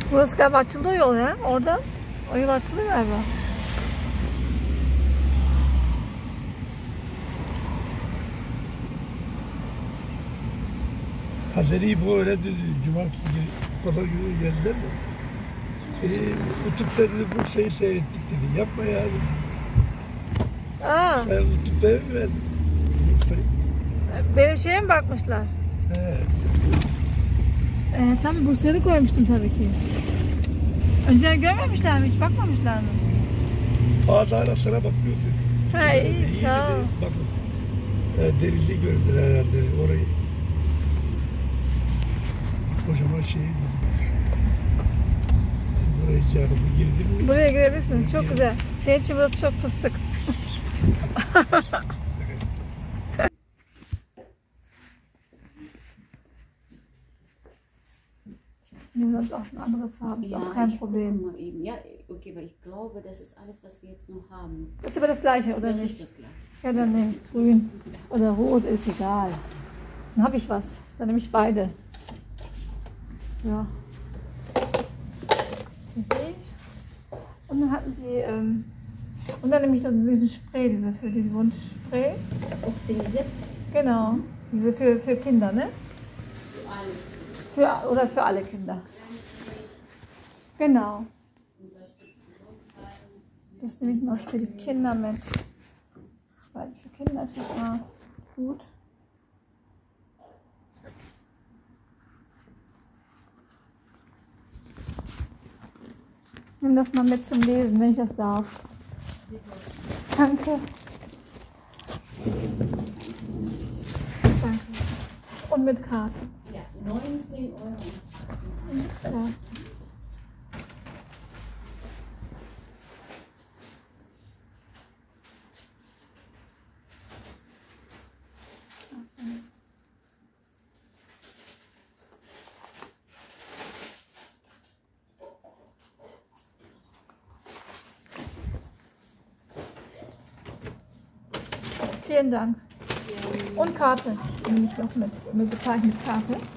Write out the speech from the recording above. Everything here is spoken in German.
Burası galiba açıldı yol ya. Oradan o yol açıldı galiba. Hazeri bu öyle dedi. Cumartesi günü, pazar günü geldiler de. YouTube'da dedi bu şeyi seyrettik dedi. Yapma ya dedi. Aa, Sen YouTube'da mı verdin? benim şeye mi bakmışlar? He. Tabii Bursa'da koymuştum tabii ki. Önceden görmemişler mi? Hiç bakmamışlar mı? Bazı ara sana bakıyoruz dedi. Ha iyi İyi sağ ol. dedi. Bakın. Denizi gördüler herhalde orayı. Kocaman şey dedi. Buraya canım girdim mi? Buraya girebilirsiniz. Çok güzel. Senin için burası çok fıstık. Nimm das auf ein anderes Farbe, ist auch kein Problem. Ja, okay, weil ich glaube, das ist alles, was wir jetzt noch haben. Das ist aber das gleiche, oder Das nicht? ist das gleiche. Ja, dann nehme ich grün oder rot, ist egal. Dann habe ich was. Dann nehme ich beide. Ja. Okay. Und dann hatten sie, und dann nehme ich noch diesen Spray, diese für die Wundspray. Optimisiert Genau. Diese für Kinder, ne? Oder für alle Kinder. Genau. Das nehme ich mal für die Kinder mit. Weil für Kinder ist es immer gut. Nimm das mal mit zum Lesen, wenn ich das darf. Danke. Danke. Und mit Karte. Ja, 19 Euro. Ja. Vielen Dank. Und Karte nehme ich noch mit. Mir bezeichnet Karte.